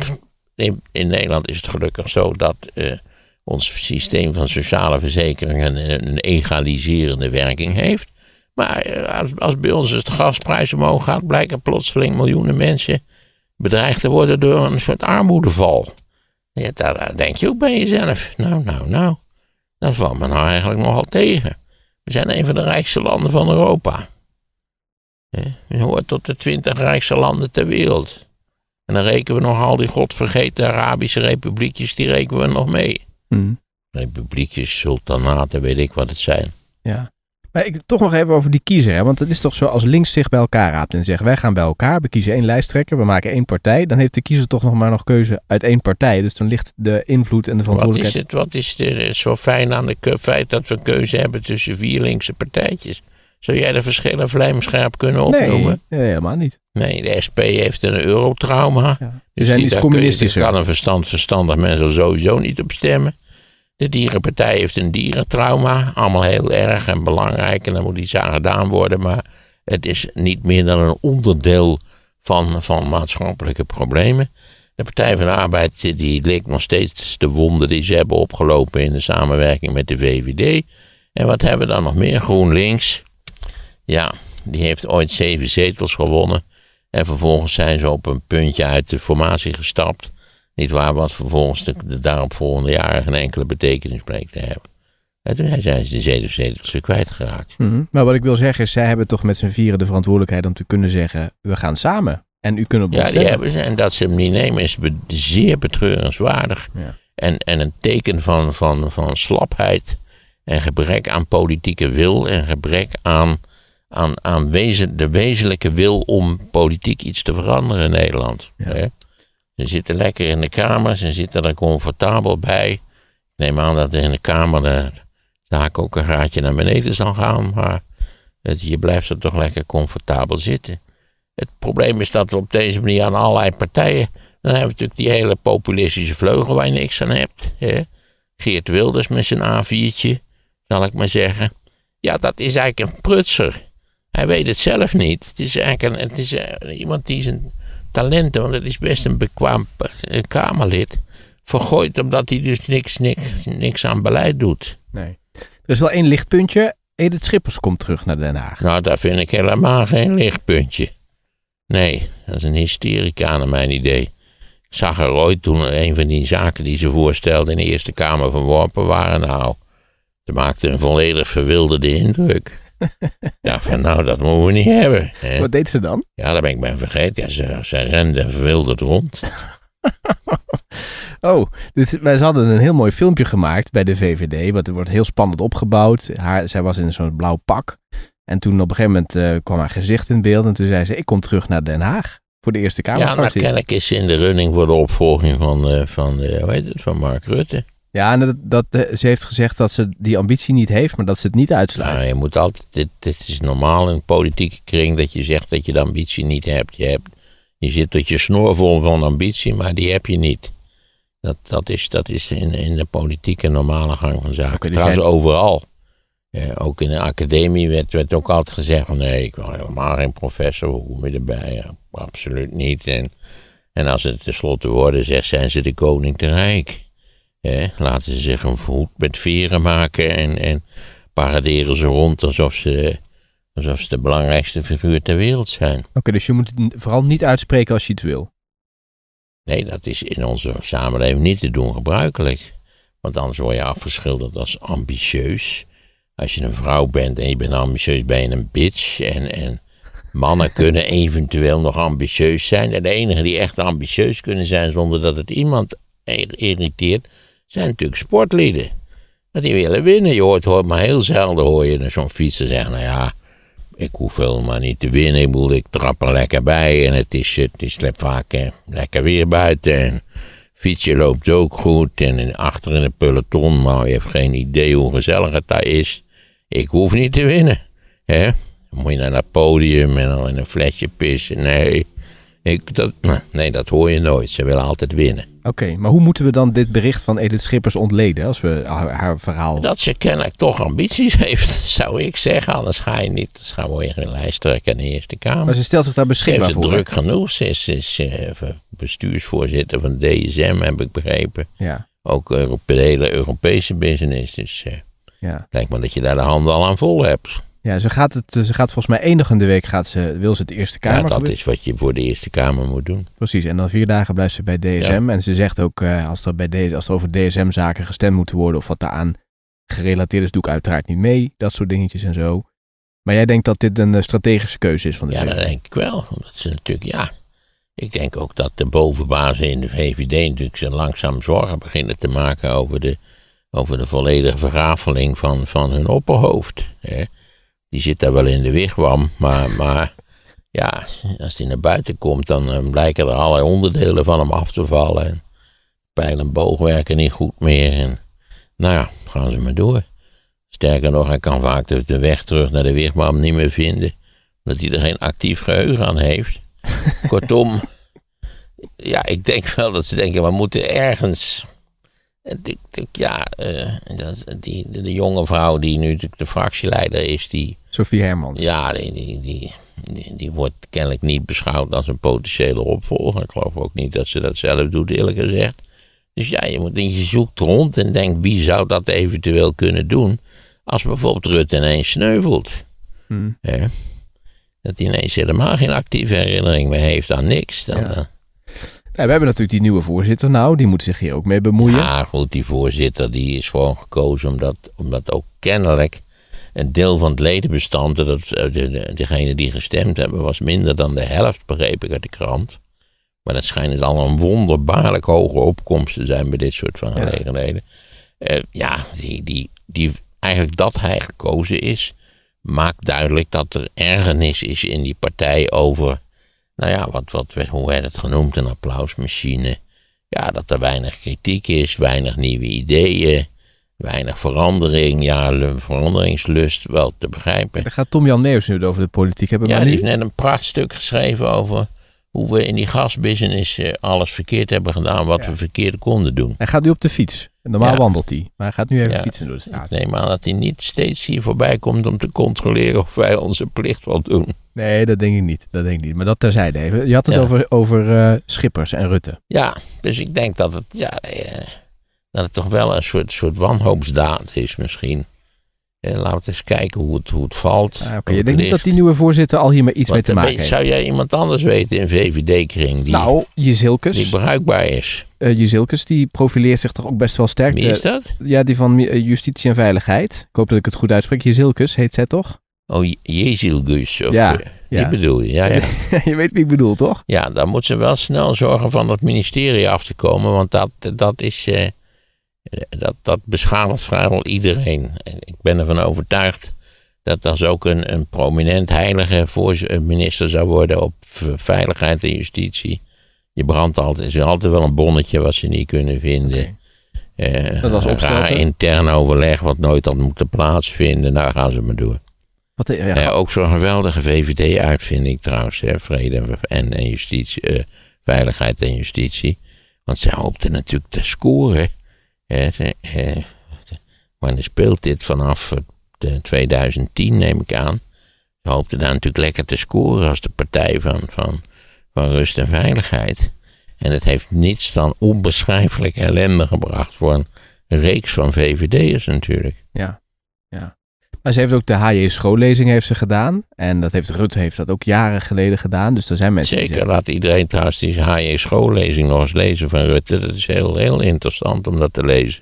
in Nederland is het gelukkig zo dat ons systeem van sociale verzekeringen een egaliserende werking heeft. Maar als bij ons de gasprijs omhoog gaat, blijken plotseling miljoenen mensen bedreigd te worden door een soort armoedeval. Ja, daar denk je ook bij jezelf. Nou, dat valt me nou eigenlijk nogal tegen. We zijn een van de rijkste landen van Europa. We horen tot de 20 rijkste landen ter wereld. En dan rekenen we nog al die godvergeten Arabische republiekjes, die rekenen we nog mee. Republiekjes, sultanaten, weet ik wat het zijn. Ja. Maar toch nog even over die kiezer. Hè? Want het is toch zo, als links zich bij elkaar raapt en zegt, wij gaan bij elkaar, we kiezen 1 lijsttrekker, we maken 1 partij. Dan heeft de kiezer toch nog keuze uit 1 partij. Dus dan ligt de invloed en de verantwoordelijkheid. Wat is er zo fijn aan het feit dat we keuze hebben tussen 4 linkse partijtjes? Zou jij de verschillen vlijmscherp kunnen opnoemen? Nee, helemaal niet. Nee, de SP heeft een eurotrauma. Ja. Dus zijn iets communistischer. Daar kan een verstandig mens er sowieso niet op stemmen. De Dierenpartij heeft een dierentrauma. Allemaal heel erg en belangrijk. En daar moet iets aan gedaan worden. Maar het is niet meer dan een onderdeel van maatschappelijke problemen. De Partij van de Arbeid die lijkt nog steeds de wonden die ze hebben opgelopen in de samenwerking met de VVD. En wat hebben we dan nog meer? GroenLinks. Ja, die heeft ooit 7 zetels gewonnen. En vervolgens zijn ze op een puntje uit de formatie gestapt. Niet waar, wat vervolgens de daaropvolgende jaren geen enkele betekenis bleek te hebben. En toen zijn ze de zetels weer kwijtgeraakt. Maar wat ik wil zeggen is, zij hebben toch met z'n vieren de verantwoordelijkheid om te kunnen zeggen, we gaan samen. En u kunt op ons Ja, die stemmen. hebben ze. En dat ze hem niet nemen is zeer betreurenswaardig. Ja. En een teken van slapheid en gebrek aan politieke wil en gebrek aan de wezenlijke wil om politiek iets te veranderen in Nederland. Ja. Ze zitten lekker in de Kamer, ze zitten er comfortabel bij. Ik neem aan dat er in de Kamer de zaak ook een graadje naar beneden zal gaan, maar je blijft er toch lekker comfortabel zitten. Het probleem is dat we op deze manier aan allerlei partijen, dan hebben we natuurlijk die hele populistische vleugel waar je niks aan hebt. Hè? Geert Wilders met zijn A4'tje, zal ik maar zeggen. Ja, dat is eigenlijk een prutser. Hij weet het zelf niet. Het is eigenlijk iemand die zijn talenten, want het is best een bekwaam Kamerlid, vergooit omdat hij dus niks aan beleid doet. Nee. Er is wel 1 lichtpuntje. Edith Schippers komt terug naar Den Haag. Nou, daar vind ik helemaal geen lichtpuntje. Nee, dat is een hysterica naar mijn idee. Ik zag er ooit toen een van die zaken die ze voorstelde in de Eerste Kamer verworpen waren. Nou, ze maakte een volledig verwilderde indruk. Ja, van nou, dat moeten we niet hebben. Hè. Wat deed ze dan? Ja, daar ben ik bij vergeten. Ja, ze rende verwilderd rond. Wij hadden een heel mooi filmpje gemaakt bij de VVD. Wat wordt heel spannend opgebouwd. Zij was in zo'n blauw pak. En toen op een gegeven moment kwam haar gezicht in beeld. En toen zei ze, ik kom terug naar Den Haag. Voor de Eerste Kamerfractie. Ja, nou kennelijk is ze in de running voor de opvolging van Mark Rutte. Ja, en ze heeft gezegd dat ze die ambitie niet heeft, maar dat ze het niet uitsluit. Nou, je moet altijd, dit is normaal in een politieke kring dat je zegt dat je de ambitie niet hebt. Je zit tot je snor vol van ambitie, maar die heb je niet. Dat is in de politieke normale gang van zaken. Okay, dus trouwens overal. Ook in de academie werd ook altijd gezegd van nee, ik wil helemaal geen professor, hoe kom je erbij? Ja, absoluut niet. En als het tenslotte worden zegt, zijn ze de koning te rijk. Laten ze zich een voet met veren maken en paraderen ze rond alsof ze de belangrijkste figuur ter wereld zijn. Oké, dus je moet het vooral niet uitspreken als je iets wil. Nee, dat is in onze samenleving niet te doen gebruikelijk. Want anders word je afgeschilderd als ambitieus. Als je een vrouw bent en je bent ambitieus, ben je een bitch. En mannen kunnen eventueel nog ambitieus zijn. En de enigen die echt ambitieus kunnen zijn zonder dat het iemand irriteert, zijn natuurlijk sportlieden. Want die willen winnen. Je hoort maar heel zelden zo'n fietser zeggen, nou ja, ik hoef helemaal niet te winnen. Ik trap er lekker bij en het is vaak lekker weer buiten. En fietsje loopt ook goed en achter in het peloton, maar je hebt geen idee hoe gezellig het daar is. Ik hoef niet te winnen. Hè? Dan moet je naar het podium en dan in een flesje pissen. Nee, dat hoor je nooit. Ze willen altijd winnen. Oké, maar hoe moeten we dan dit bericht van Edith Schippers ontleden als we haar verhaal... Dat ze kennelijk toch ambities heeft, zou ik zeggen. Anders word je geen lijsttrekker in de Eerste Kamer. Maar ze stelt zich daar beschikbaar voor. Ze heeft het druk genoeg. Ze is bestuursvoorzitter van DSM, heb ik begrepen. Ja. Ook de hele Europese business. Dus lijkt me dat je daar de handen al aan vol hebt. Ja, ze gaat volgens mij enigende week wil ze het Eerste Kamer. Ja, dat is wat je voor de Eerste Kamer moet doen. Precies, en dan 4 dagen blijft ze bij DSM. Ja. En ze zegt ook, als er over DSM-zaken gestemd moet worden of wat daaraan gerelateerd is, doe ik uiteraard niet mee. Dat soort dingetjes en zo. Maar jij denkt dat dit een strategische keuze is van de VVD? Ja, dat denk ik wel. Omdat ze natuurlijk, ik denk ook dat de bovenbazen in de VVD natuurlijk zo langzaam zorgen beginnen te maken over de volledige vergafeling van hun opperhoofd. Hè. Die zit daar wel in de wigwam, maar ja, als hij naar buiten komt, dan blijken er allerlei onderdelen van hem af te vallen. En pijl en boog werken niet goed meer. En nou ja, gaan ze maar door. Sterker nog, hij kan vaak de weg terug naar de wigwam niet meer vinden, omdat hij er geen actief geheugen aan heeft. Kortom, ja, ik denk wel dat ze denken, we moeten ergens... de jonge vrouw die nu natuurlijk de fractieleider is, die... Sophie Hermans. Ja, die die wordt kennelijk niet beschouwd als een potentiële opvolger. Ik geloof ook niet dat ze dat zelf doet, eerlijk gezegd. Dus ja, je zoekt rond en denkt, wie zou dat eventueel kunnen doen? Als bijvoorbeeld Rutte ineens sneuvelt. Ja, dat hij ineens helemaal geen actieve herinnering meer heeft aan niks. Dan, we hebben natuurlijk die nieuwe voorzitter nou. Die moet zich hier ook mee bemoeien. Ja, goed, die voorzitter die is gewoon gekozen omdat ook kennelijk een deel van het ledenbestand, degenen die gestemd hebben, was minder dan de helft, begreep ik uit de krant. Maar dat schijnt al een wonderbaarlijk hoge opkomst te zijn bij dit soort van gelegenheden. Die eigenlijk dat hij gekozen is, maakt duidelijk dat er ergernis is in die partij over, hoe werd het genoemd, een applausmachine. Ja, dat er weinig kritiek is, weinig nieuwe ideeën, weinig verandering. Ja, veranderingslust wel te begrijpen. Daar gaat Tom Jan Meeuwis nu over de politiek hebben. Ja, maar die heeft net een prachtstuk geschreven over hoe we in die gasbusiness alles verkeerd hebben gedaan wat we verkeerd konden doen. Hij gaat nu op de fiets. Normaal wandelt hij, maar hij gaat nu even fietsen door de straat. Ik neem aan dat hij niet steeds hier voorbij komt om te controleren of wij onze plicht wel doen. Nee, dat denk ik niet. Maar dat terzijde even. Je had het over Schippers en Rutte. Ja, dus ik denk dat het toch wel een soort wanhoopsdaad is misschien. Laten we eens kijken hoe het valt. Je denkt niet dat die nieuwe voorzitter al hiermee iets mee te maken heeft? Zou jij iemand anders weten in VVD-kring die Jezilkes. Die bruikbaar is? Jezilkes, die profileert zich toch ook best wel sterk. Wie is dat? Ja, die van Justitie en Veiligheid. Ik hoop dat ik het goed uitspreek. Jezilkes heet zij toch? Oh, Jezilgus. Die bedoel je, ja. Je weet wie ik bedoel, toch? Ja, dan moet ze wel snel zorgen van het ministerie af te komen, want dat is... Dat beschadigt vrijwel iedereen. Ik ben ervan overtuigd dat als ook een prominent heilige minister zou worden op veiligheid en justitie. Er is altijd wel een bonnetje wat ze niet kunnen vinden. Dat was een raar intern overleg wat nooit had moeten plaatsvinden. Nou gaan ze maar door. Ook zo'n geweldige VVD-uitvinding trouwens. Vrede en justitie, veiligheid en justitie. Want ze hoopten natuurlijk te scoren. Maar dan speelt dit vanaf 2010, neem ik aan. Ze hoopten daar natuurlijk lekker te scoren als de partij van rust en veiligheid. En het heeft niets dan onbeschrijfelijk ellende gebracht voor een reeks van VVD'ers natuurlijk. Ja. Maar ze heeft ook de H.J. schoollezing heeft ze gedaan. En Rutte heeft dat ook jaren geleden gedaan. Dus er zijn mensen Zeker, laat iedereen trouwens die H.J. schoollezing nog eens lezen van Rutte. Dat is heel, heel interessant om dat te lezen.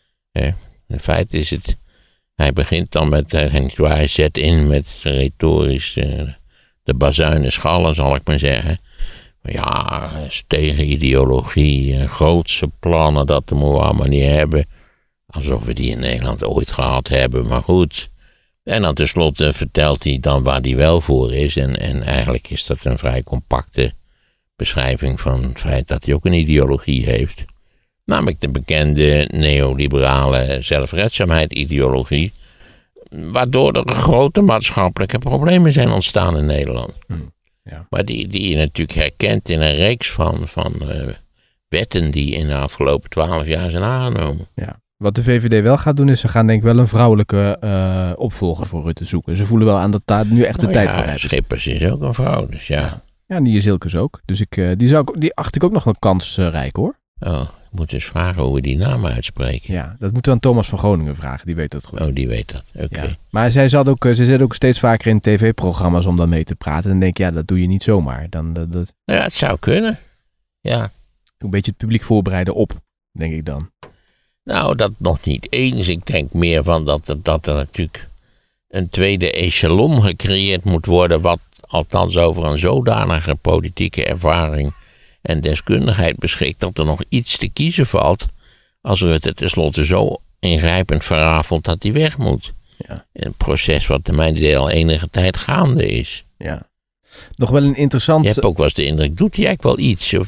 In feite is het, hij begint dan met, hij zet in met retorisch de bazuinen schallen, zal ik maar zeggen. Ja, tegen ideologie, grootse plannen, dat moeten we allemaal niet hebben. Alsof we die in Nederland ooit gehad hebben, maar goed. En dan tenslotte vertelt hij dan waar hij wel voor is. En eigenlijk is dat een vrij compacte beschrijving van het feit dat hij ook een ideologie heeft. Namelijk de bekende neoliberale zelfredzaamheid-ideologie. Waardoor er grote maatschappelijke problemen zijn ontstaan in Nederland. Maar die je natuurlijk herkent in een reeks van wetten die in de afgelopen 12 jaar zijn aangenomen. Ja. Wat de VVD wel gaat doen is, ze gaan denk ik wel een vrouwelijke opvolger voor Rutte zoeken. Ze voelen wel aan dat daar nu echt de tijd voor hebben. Schippers is ook een vrouw, dus ja. Ja, en die Jezilkes ook. Dus die acht ik ook nog wel kansrijk hoor. Oh, ik moet eens vragen hoe we die naam uitspreken. Ja, dat moeten we aan Thomas van Groningen vragen, die weet dat goed. Oh, die weet dat, oké. Ja. Maar ze zit ook steeds vaker in tv-programma's om dan mee te praten. En dan denk ik, dat doe je niet zomaar. Ja, het zou kunnen, ja. Een beetje het publiek voorbereiden op, denk ik dan. Nou, dat nog niet eens. Ik denk meer van dat er natuurlijk een tweede echelon gecreëerd moet worden, wat althans over een zodanige politieke ervaring en deskundigheid beschikt, dat er nog iets te kiezen valt als Rutte tenslotte zo ingrijpend verrafelt dat hij weg moet. Ja. Een proces wat de mijn idee al enige tijd gaande is. Ja. Nog wel een interessant... Je hebt ook wel eens de indruk, doet hij eigenlijk wel iets?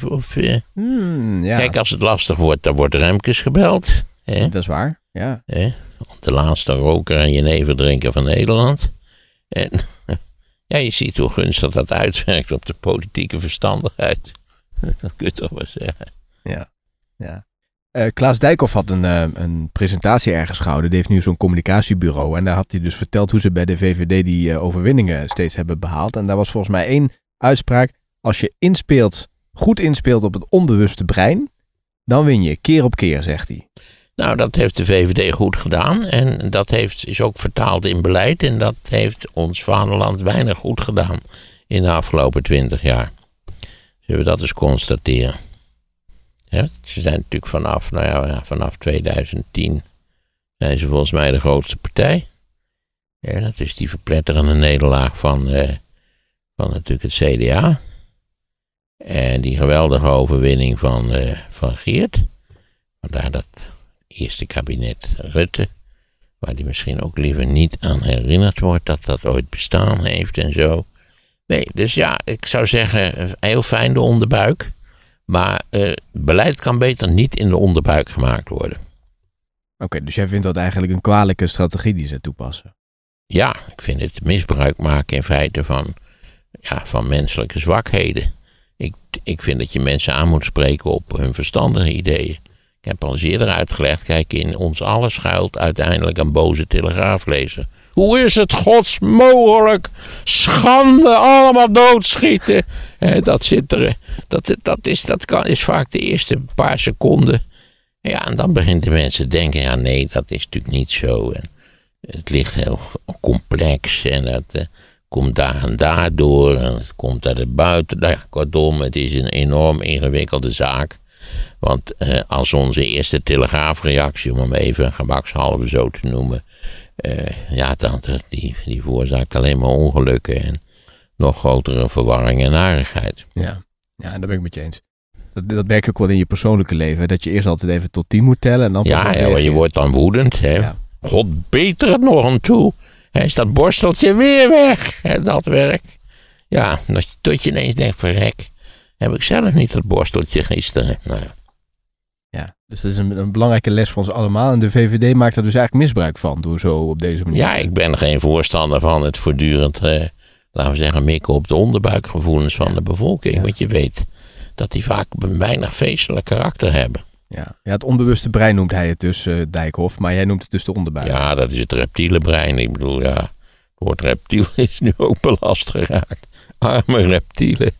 Ja. Kijk, als het lastig wordt, dan wordt Remkes gebeld. Dat is waar, ja. De laatste roker en jeneverdrinker van Nederland. En ja, je ziet hoe gunstig dat uitwerkt op de politieke verstandigheid. Dat kun je toch wel zeggen. Ja. Klaas Dijkhoff had een presentatie ergens gehouden. Die heeft nu zo'n communicatiebureau. En daar had hij dus verteld hoe ze bij de VVD die overwinningen steeds hebben behaald. En daar was volgens mij 1 uitspraak. Als je goed inspeelt op het onbewuste brein, dan win je keer op keer, zegt hij. Nou, dat heeft de VVD goed gedaan. En dat is ook vertaald in beleid. En dat heeft ons vaderland weinig goed gedaan in de afgelopen 20 jaar. Zullen we dat eens constateren? Ja, ze zijn natuurlijk vanaf 2010 zijn ze volgens mij de grootste partij. Ja, dat is die verpletterende nederlaag van natuurlijk het CDA. En die geweldige overwinning van Geert. Vandaar dat eerste kabinet Rutte, waar die misschien ook liever niet aan herinnerd wordt dat dat ooit bestaan heeft en zo. Nee, dus ja, ik zou zeggen, heel fijn de onderbuik. Maar beleid kan beter niet in de onderbuik gemaakt worden. Oké, dus jij vindt dat eigenlijk een kwalijke strategie die ze toepassen? Ja, ik vind het misbruik maken in feite van menselijke zwakheden. Ik vind dat je mensen aan moet spreken op hun verstandige ideeën. Ik heb al eens eerder uitgelegd, kijk, in ons allen schuilt uiteindelijk een boze telegraaflezer. Hoe is het gods mogelijk? Schande, allemaal doodschieten. Dat zit er. Dat is vaak de eerste paar seconden. Ja, en dan beginnen de mensen te denken, ja nee, dat is natuurlijk niet zo. En het ligt heel complex en dat komt daar en daar door. En het komt uit het buiten. Nou ja, kortom, het is een enorm ingewikkelde zaak. Want als onze eerste telegraafreactie, om hem even gemakshalve zo te noemen, die veroorzaakt alleen maar ongelukken en nog grotere verwarring en narigheid. Ja, daar ben ik met je eens. Dat merk ik ook wel in je persoonlijke leven. Dat je eerst altijd even tot 10 moet tellen. En dan maar je wordt dan woedend. Hè? Ja. God, beter het nog aan toe. Is dat borsteltje weer weg? Dat werkt. Ja, tot je ineens denkt, verrek. Heb ik zelf niet dat borsteltje gisteren. Nou ja. Ja, dus dat is een belangrijke les voor ons allemaal. En de VVD maakt er dus eigenlijk misbruik van door zo op deze manier. Ja, ik ben geen voorstander van het voortdurend, laten we zeggen, mikken op de onderbuikgevoelens van de bevolking. Ja. Want je weet dat die vaak een weinig feestelijk karakter hebben. Ja, het onbewuste brein noemt hij het dus, Dijkhoff. Maar jij noemt het dus de onderbuik. Ja, dat is het reptiele brein. Ik bedoel, ja, het woord reptiel is nu ook belast geraakt. Arme reptielen.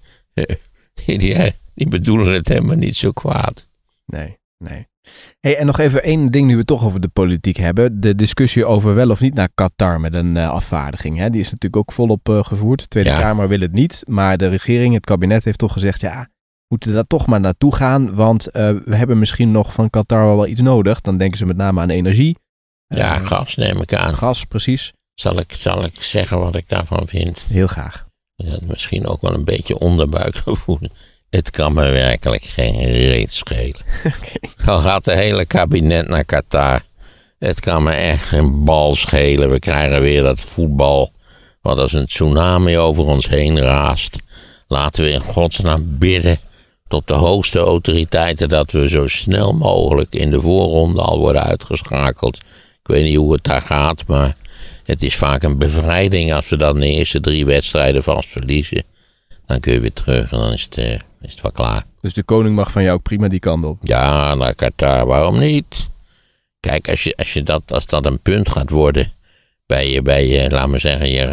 Die bedoelen het helemaal niet zo kwaad. Nee. Hey, en nog even 1 ding nu we het toch over de politiek hebben. De discussie over wel of niet naar Qatar met een afvaardiging. Hè? Die is natuurlijk ook volop gevoerd. De Tweede Kamer wil het niet. Maar de regering, het kabinet heeft toch gezegd, ja, we moeten daar toch maar naartoe gaan. Want we hebben misschien nog van Qatar wel iets nodig. Dan denken ze met name aan energie. Ja, gas neem ik aan. Gas, precies. Zal ik zeggen wat ik daarvan vind? Heel graag. Dat misschien ook wel een beetje onderbuikgevoel. Het kan me werkelijk geen reet schelen. Okay. Dan gaat de hele kabinet naar Qatar. Het kan me echt geen bal schelen. We krijgen weer dat voetbal wat als een tsunami over ons heen raast. Laten we in godsnaam bidden tot de hoogste autoriteiten dat we zo snel mogelijk in de voorronde al worden uitgeschakeld. Ik weet niet hoe het daar gaat, maar het is vaak een bevrijding als we dan de eerste 3 wedstrijden vast verliezen. Dan kun je weer terug en dan is het wel klaar. Dus de koning mag van jou ook prima die kant op? Ja, naar Qatar, waarom niet? Kijk, als dat een punt gaat worden bij je laat maar zeggen, je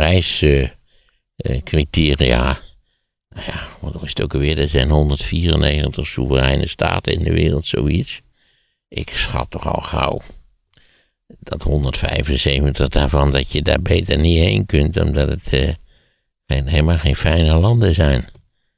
reiscriteria. Nou ja, wat is het ook alweer? Er zijn 194 soevereine staten in de wereld, zoiets. Ik schat toch al gauw dat 175 daarvan, dat je daar beter niet heen kunt, omdat het helemaal geen fijne landen zijn.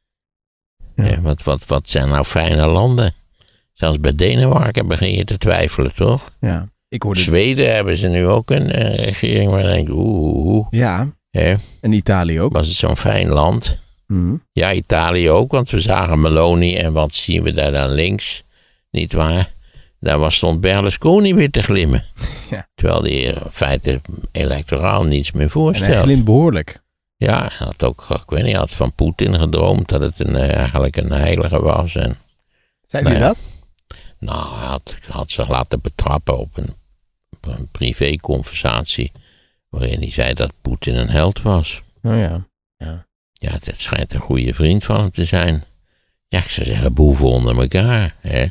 Ja. Wat zijn nou fijne landen? Zelfs bij Denemarken begin je te twijfelen, toch? Ja. Zweden hebben ze nu ook een regering waar je denkt, Ja, en Italië ook. Was het zo'n fijn land? Mm-hmm. Ja, Italië ook, want we zagen Meloni en wat zien we daar dan links? Niet waar? Daar stond Berlusconi weer te glimmen. Ja. Terwijl die in feite electoraal niets meer voorstelt. En hij glimt behoorlijk. Ja, hij had ook, ik weet niet, had van Poetin gedroomd dat het eigenlijk een heilige was. En, zei hij dat? Nou, hij had zich laten betrappen op een privéconversatie waarin hij zei dat Poetin een held was. Oh ja. Ja, het schijnt een goede vriend van hem te zijn. Ja, ik zou zeggen, boeven onder elkaar. Hè?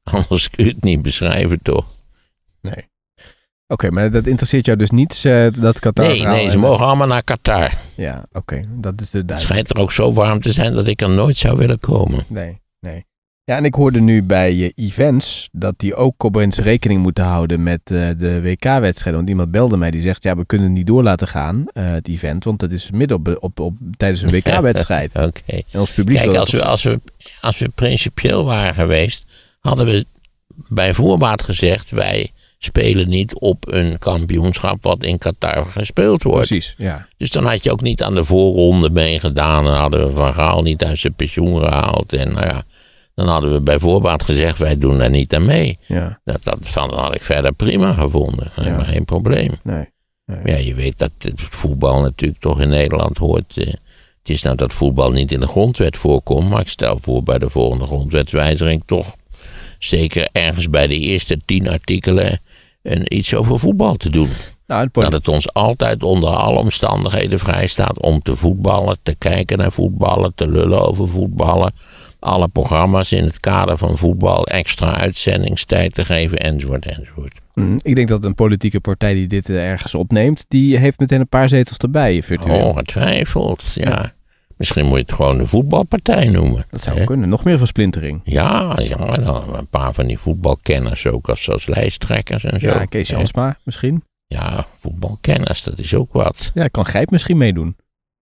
Anders kun je het niet beschrijven, toch? Nee. Oké, maar dat interesseert jou dus niet, dat Qatar... Nee, ze mogen allemaal naar Qatar. Ja, oké, dat is de Het duidelijk. schijnt er ook zo warm te zijn dat ik er nooit zou willen komen. Nee. Ja, en ik hoorde nu bij events dat die ook opeens rekening moeten houden met de WK-wedstrijden. Want iemand belde mij die zegt, ja, we kunnen het niet door laten gaan, het event, want het is midden op tijdens een WK-wedstrijd. Oké. En ons publiek... Kijk, als we principieel waren geweest, hadden we bij voorbaat gezegd, wij spelen niet op een kampioenschap wat in Qatar gespeeld wordt. Precies, ja. Dus dan had je ook niet aan de voorronde meegedaan en hadden we Van Gaal niet uit zijn pensioen gehaald. En nou ja, dan hadden we bij voorbaat gezegd, wij doen daar niet aan mee. Ja. Dat had ik verder prima gevonden. Helemaal geen probleem. Nee. Ja, je weet dat het voetbal natuurlijk toch in Nederland hoort. Het is nou dat voetbal niet in de grondwet voorkomt, maar ik stel voor bij de volgende grondwetswijziging toch zeker ergens bij de eerste 10 artikelen iets over voetbal te doen. Nou, dat het ons altijd onder alle omstandigheden vrij staat om te voetballen, te kijken naar voetballen, te lullen over voetballen. Alle programma's in het kader van voetbal extra uitzendingstijd te geven, enzovoort. Ik denk dat een politieke partij die dit ergens opneemt, die heeft meteen een paar zetels erbij, virtueel. Ongetwijfeld, ja. Misschien moet je het gewoon de voetbalpartij noemen. Dat zou kunnen, nog meer versplintering. Ja, dan een paar van die voetbalkenners ook als lijsttrekkers en zo. Ja, Kees Jansma misschien. Ja, voetbalkenners, dat is ook wat. Ja, kan Gijp misschien meedoen.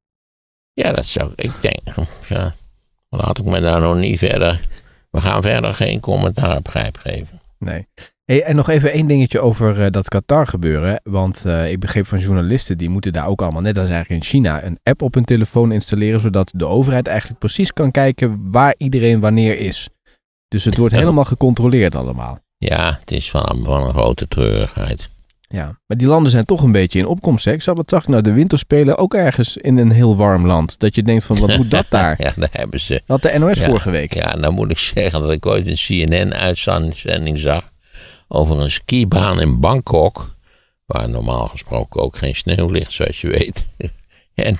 Ja, dat zou ik denken. Ja, laat ik me daar nog niet verder... We gaan verder geen commentaar op Gijp geven. Nee. Hey, en nog even één dingetje over dat Qatar gebeuren. Want ik begreep van journalisten, die moeten daar ook allemaal, net als eigenlijk in China, een app op hun telefoon installeren, zodat de overheid eigenlijk precies kan kijken waar iedereen wanneer is. Dus het wordt helemaal gecontroleerd allemaal. Ja, het is van een grote treurigheid. Ja, maar die landen zijn toch een beetje in opkomst. Hè? Wat zag ik nou, de winterspelen ook ergens in een heel warm land. Dat je denkt van, wat moet dat daar? Ja, daar hebben ze. Dat had de NOS vorige week. Ja, nou moet ik zeggen dat ik ooit een CNN-uitzending zag over een skibaan in Bangkok, waar normaal gesproken ook geen sneeuw ligt, zoals je weet. En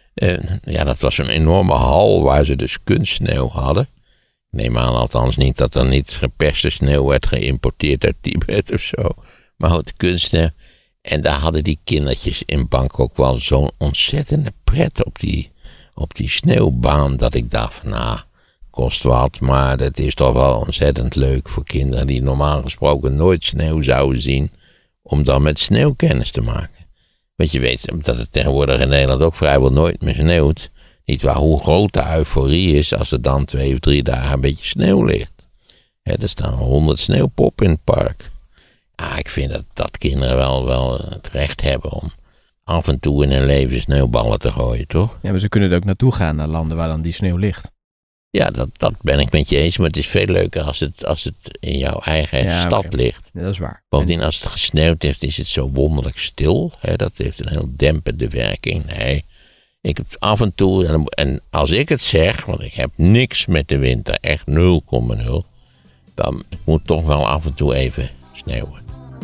ja, dat was een enorme hal waar ze dus kunstsneeuw hadden. Ik neem aan althans niet dat er niet geperste sneeuw werd geïmporteerd uit Tibet of zo. Maar goed, kunstsneeuw. En daar hadden die kindertjes in Bangkok wel zo'n ontzettende pret op die sneeuwbaan, dat ik dacht van, kost wat, maar dat is toch wel ontzettend leuk voor kinderen die normaal gesproken nooit sneeuw zouden zien, om dan met sneeuw kennis te maken. Want je weet dat het tegenwoordig in Nederland ook vrijwel nooit meer sneeuwt. Niet waar hoe groot de euforie is als er dan 2 of 3 dagen een beetje sneeuw ligt. Er staan 100 sneeuwpoppen in het park. Ja, ik vind dat kinderen wel het recht hebben om af en toe in hun leven sneeuwballen te gooien, toch? Ja, maar ze kunnen er ook naartoe gaan, naar landen waar dan die sneeuw ligt. Ja, dat ben ik met je eens, maar het is veel leuker als het in jouw eigen stad ligt. Ja, dat is waar. Bovendien, als het gesneeuwd heeft, is het zo wonderlijk stil. Dat heeft een heel dempende werking. Nee, ik heb af en toe, en als ik het zeg, want ik heb niks met de winter, echt 0,0, dan moet toch wel af en toe even sneeuwen.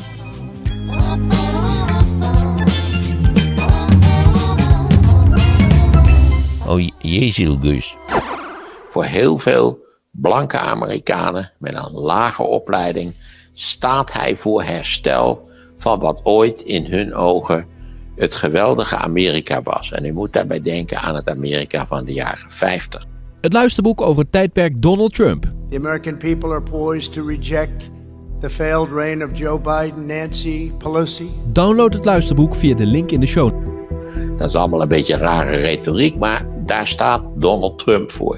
Oh, Jezielgus. Voor heel veel blanke Amerikanen met een lage opleiding staat hij voor herstel van wat ooit in hun ogen het geweldige Amerika was. En u moet daarbij denken aan het Amerika van de jaren 50. Het luisterboek over het tijdperk Donald Trump. The American people are poised to reject the failed reign of Joe Biden, Nancy Pelosi. Download het luisterboek via de link in de show. Dat is allemaal een beetje rare retoriek, maar daar staat Donald Trump voor.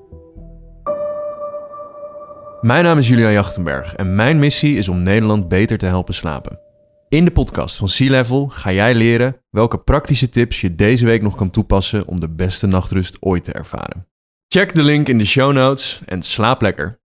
Mijn naam is Julian Jachtenberg en mijn missie is om Nederland beter te helpen slapen. In de podcast van Sea Level ga jij leren welke praktische tips je deze week nog kan toepassen om de beste nachtrust ooit te ervaren. Check de link in de show notes en slaap lekker.